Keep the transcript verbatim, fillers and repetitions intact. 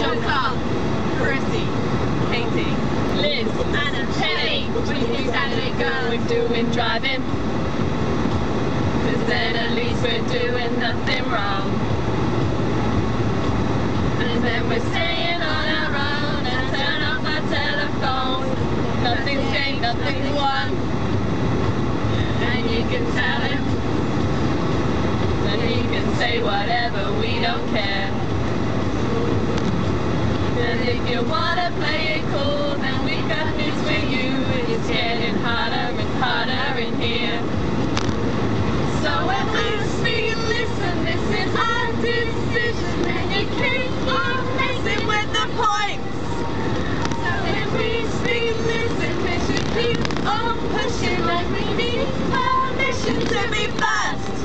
Clark, Chrissy, Katie, Liz, Anna, Penny. twenty-three Saturday girl, we're doing driving. Cause then at least we're doing nothing wrong. And then we're staying on our own and turn off our telephone. Nothing's gained, nothing's won. And you can tell him, and he can say whatever, we don't care. And if you wanna play it cool, then we got news for you. It's getting harder and harder in here. So when we speak and listen, this is our decision, and you keep on messing with the points. So if we speak and listen, we should keep on pushing like we need permission to be fast.